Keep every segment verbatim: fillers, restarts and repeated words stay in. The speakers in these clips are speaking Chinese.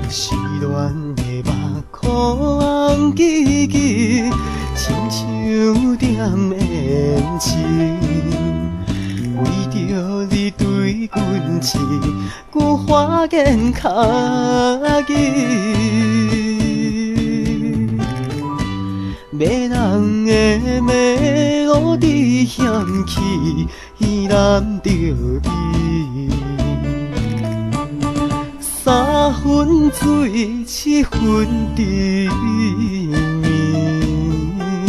失恋的目眶记记，亲像点胭脂。为着你对阮痴，阮花言巧语。迷人的迷路的嫌弃，难着你。三分水，七分甜蜜。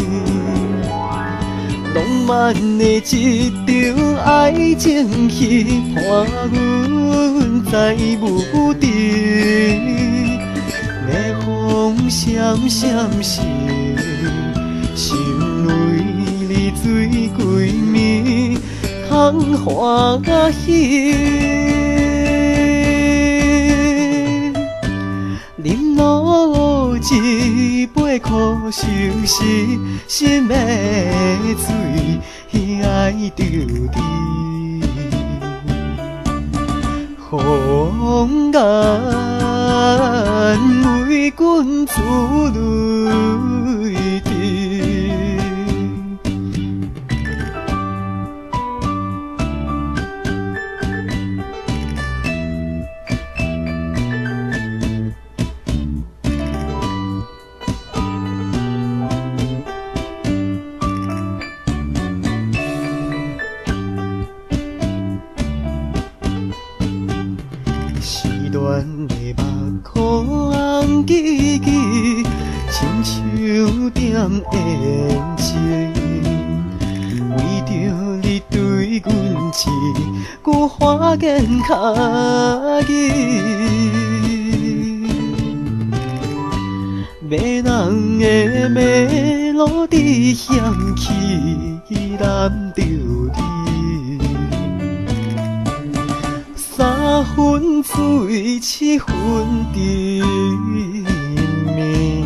浪漫的一场爱情戏，伴阮在雾中。夜风闪闪时，心内你水鬼迷，空欢喜。饮落一杯苦相思，心的水爱着你。红颜为君自泪滴。失恋的目眶记记，亲像点胭脂。为着你对阮痴，阮花言巧语。迷人的迷路的嫌弃，难着你。三分水，七分甜蜜。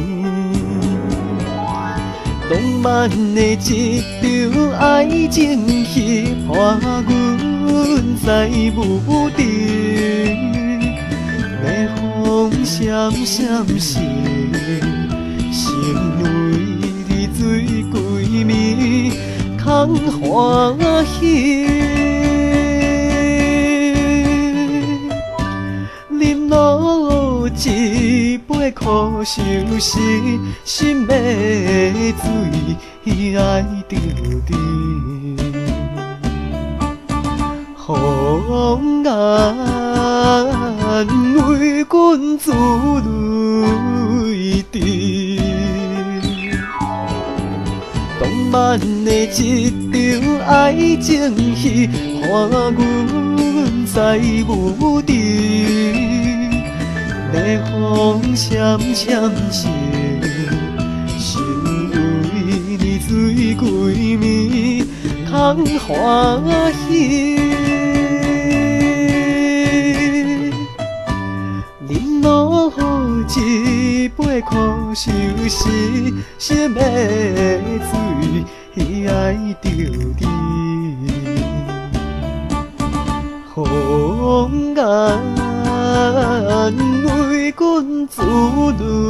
浪漫的一场爱情戏，伴阮在雾中。夜风闪闪时，心内你水鬼迷，空欢喜。饮落一杯苦相思，心的水爱着你。红颜为君自泪滴。浪漫的一场爱情戏，伴阮在雾中。夜风闪闪时，心内你水鬼迷，空欢喜。饮落一杯苦相思，心的水爱着你。红颜为君自泪。